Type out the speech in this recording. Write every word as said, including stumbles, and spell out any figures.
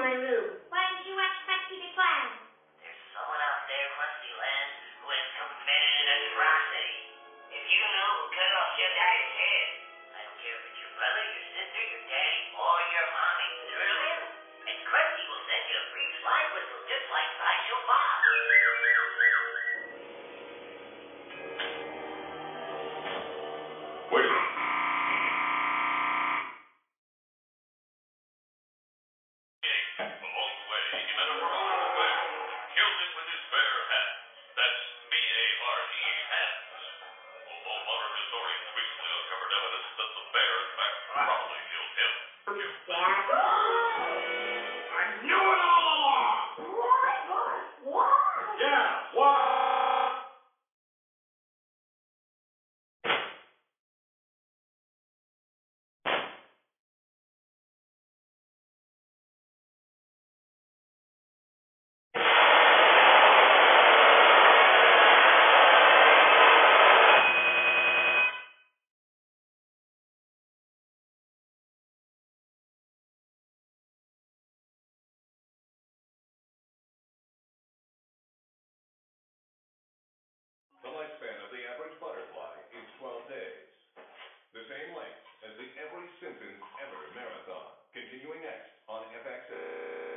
my room. Why didn't you watch Krusty the Clown? There's someone out there, Krusty Land, who has committed an atrocity. If you knew who cut off your daddy's head, I don't care if it's your brother, your sister, your daddy, or your mommy. Drill in, and Krusty will send you a free slide whistle just like Sideshow Bob. Wait a minute. Along the way, he met a formidable bear. Killed him with his bare hands. That's B A R E, hands. Although modern historians recently uncovered evidence that the bear, in fact, probably killed him. Um, Killed Dad? I knew it all along! Why, why, why? Yeah, why? The lifespan of the average butterfly is twelve days. The same length as the Every Simpsons Ever marathon. Continuing next on F X.